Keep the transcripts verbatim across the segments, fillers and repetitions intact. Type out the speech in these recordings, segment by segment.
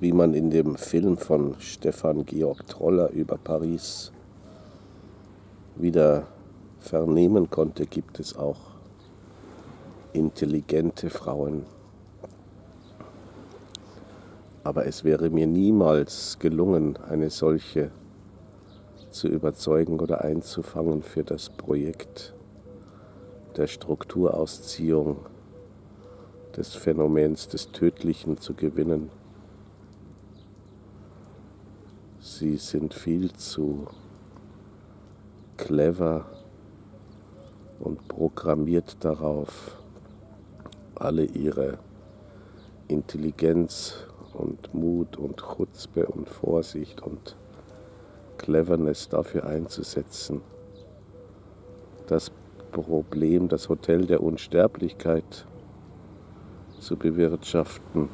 wie man in dem Film von Stefan Georg Troller über Paris wieder vernehmen konnte, gibt es auch intelligente Frauen. Aber es wäre mir niemals gelungen, eine solche zu überzeugen oder einzufangen für das Projekt der Strukturausziehung des Phänomens des Tödlichen zu gewinnen. Sie sind viel zu clever und programmiert darauf, alle ihre Intelligenz und Mut und Chutzpe und Vorsicht und Cleverness dafür einzusetzen, das Problem, das Hotel der Unsterblichkeit zu bewirtschaften,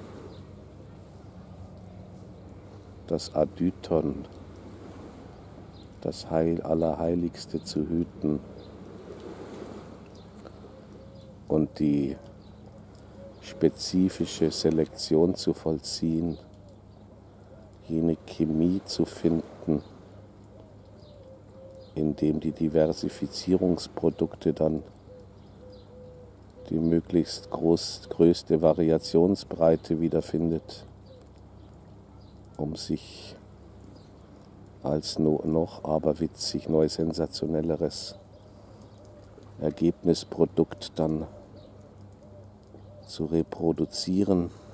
das Adyton, das Heil Allerheiligste zu hüten und die spezifische Selektion zu vollziehen, jene Chemie zu finden, indem die Diversifizierungsprodukte dann die möglichst groß, größte Variationsbreite wiederfindet, um sich als no, noch aberwitzig neu sensationelleres Ergebnisprodukt dann zu reproduzieren.